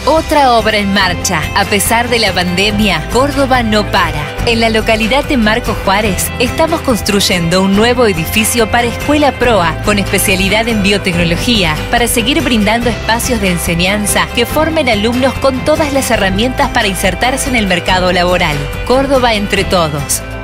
Otra obra en marcha. A pesar de la pandemia, Córdoba no para. En la localidad de Marcos Juárez estamos construyendo un nuevo edificio para Escuela Proa con especialidad en biotecnología para seguir brindando espacios de enseñanza que formen alumnos con todas las herramientas para insertarse en el mercado laboral. Córdoba entre todos.